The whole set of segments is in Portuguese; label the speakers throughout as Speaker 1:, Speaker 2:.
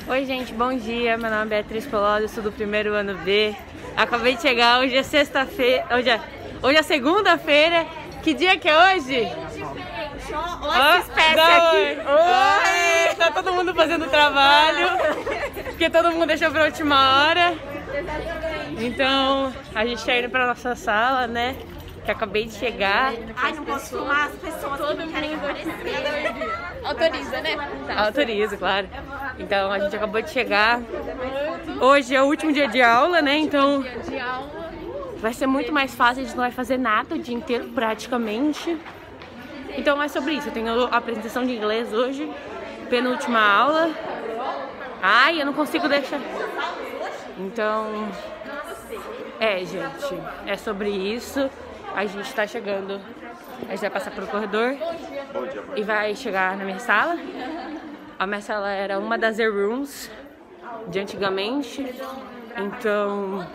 Speaker 1: Oi gente, bom dia, meu nome é Beatriz Polodi, sou do primeiro ano B. Acabei de chegar, hoje é sexta-feira, hoje é segunda-feira. Que dia que é hoje?
Speaker 2: Olha essa espécie aqui.
Speaker 1: Oi! Tá todo mundo fazendo trabalho, porque todo mundo deixou pra última hora. Então, a gente tá indo pra nossa sala, né? Que acabei de chegar.
Speaker 2: Ai, não posso filmar as pessoas que não querem aparecer.
Speaker 3: Autoriza, né? Tá.
Speaker 1: Autorizo, claro. Então, a gente acabou de chegar. Hoje é o último dia de aula, né? Então, vai ser muito mais fácil, a gente não vai fazer nada o dia inteiro, praticamente. Então, é sobre isso. Eu tenho a apresentação de inglês hoje, penúltima aula. Ai, eu não consigo deixar. Então, gente, é sobre isso. A gente tá chegando, a gente vai passar pelo corredor e vai chegar na minha sala. A minha sala era uma das rooms de antigamente, então,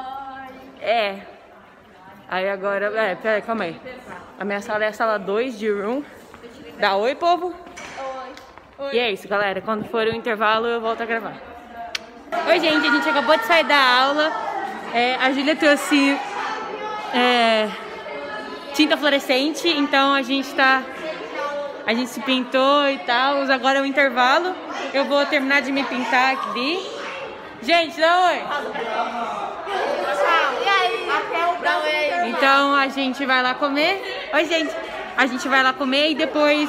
Speaker 1: aí agora, peraí, calma aí. A minha sala é a sala 2 de room. Dá oi, povo? Oi. E é isso, galera, quando for o intervalo eu volto a gravar. Oi, gente, a gente acabou de sair da aula. A Júlia trouxe tinta fluorescente, então a gente se pintou e tal. Agora é o intervalo. Eu vou terminar de me pintar aqui. Gente, dá oi!
Speaker 2: Tchau. E aí? Dá oi aí.
Speaker 1: Então a gente vai lá comer. Oi, gente! A gente vai lá comer e depois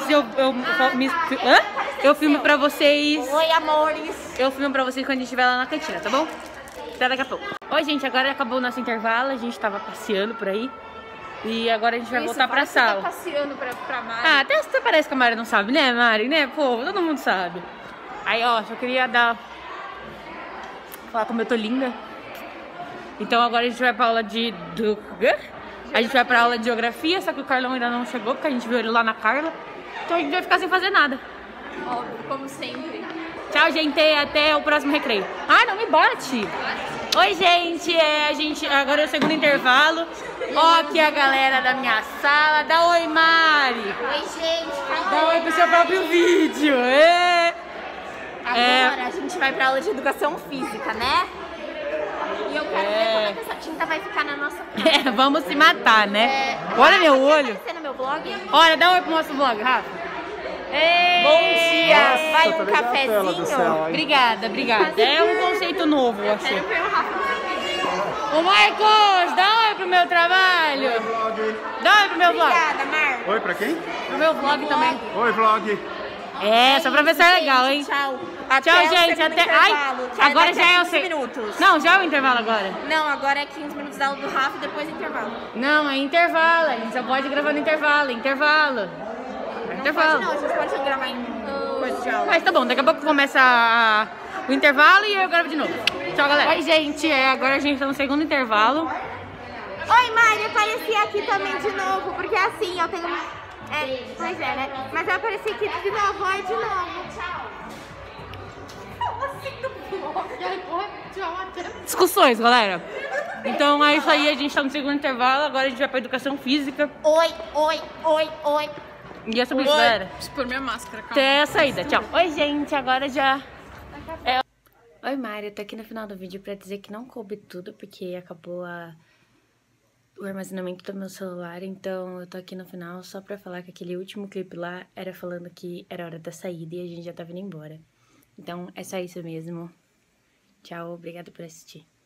Speaker 1: eu filmo pra vocês.
Speaker 2: Oi, amores.
Speaker 1: Eu filmo pra vocês quando a gente estiver lá na cantina, tá bom? Até daqui a pouco. Oi, gente, agora acabou o nosso intervalo. A gente tava passeando por aí. E agora a gente vai voltar pra sala.
Speaker 3: Tá passeando pra Mari.
Speaker 1: Ah, até parece que a Mari não sabe, né, Mari? Né, pô, todo mundo sabe. Aí, ó, só queria falar como eu tô linda. Então agora a gente vai pra aula a gente vai pra aula de geografia, só que o Carlão ainda não chegou, porque a gente viu ele lá na Carla. Então a gente vai ficar sem fazer nada.
Speaker 3: Óbvio, como sempre.
Speaker 1: Tchau, gente, até o próximo recreio. Ai, não me bate. Oi, gente, agora é o segundo intervalo. Ó, aqui a galera da minha sala. Dá oi, Mari.
Speaker 2: Oi, gente.
Speaker 1: Dá oi pro seu próprio vídeo.
Speaker 2: Agora a gente vai pra aula de educação física, né? E eu quero ver como é que essa tinta vai ficar na nossa cara.
Speaker 1: Vamos se matar, né? Olha meu olho.
Speaker 2: Vai aparecer no meu blog?
Speaker 1: Olha, dá oi pro nosso vlog, Rafa.
Speaker 2: Bom dia. Vai um cafezinho?
Speaker 1: Obrigada. É um conceito novo, eu achei.
Speaker 2: Quero ver o Rafa.
Speaker 1: Ô, Marcos, dá oi pro meu trabalho. Dá oi pro meu vlog.
Speaker 2: Obrigada, Marcos.
Speaker 4: Oi, pra quem?
Speaker 1: Pro meu vlog também.
Speaker 4: Oi, vlog.
Speaker 1: Só pra ver se é legal, hein?
Speaker 2: Tchau.
Speaker 1: Tchau, gente. Até. Ai, agora já é o
Speaker 2: 15 minutos.
Speaker 1: Não, já é o intervalo agora.
Speaker 2: Não, agora é 15 minutos da aula do Rafa e depois intervalo.
Speaker 1: Não, é intervalo. A gente só pode gravar no intervalo. Intervalo.
Speaker 2: Não, a gente pode gravar em coisa de aula.
Speaker 1: Mas tá bom, daqui a pouco começa o intervalo e eu gravo de novo. Tchau, galera. Oi, gente. Agora a gente tá no segundo intervalo.
Speaker 2: Oi, Mari, eu apareci aqui também de novo, porque assim, eu tenho... pois é, né? Mas eu apareci aqui de novo, oi, de novo. Tchau.
Speaker 1: Discussões, galera. Então é isso aí, a gente tá no segundo intervalo. Agora a gente vai pra educação física.
Speaker 2: Oi.
Speaker 1: E é sobre isso, galera.
Speaker 3: Preciso pôr minha máscara, calma.
Speaker 1: Até a saída, tchau. Oi, gente, agora já... Oi, Mari, eu tô aqui no final do vídeo pra dizer que não coube tudo, porque acabou o armazenamento do meu celular, então eu tô aqui no final só pra falar que aquele último clipe lá era falando que era hora da saída e a gente já tava indo embora. Então é só isso mesmo. Tchau, obrigada por assistir.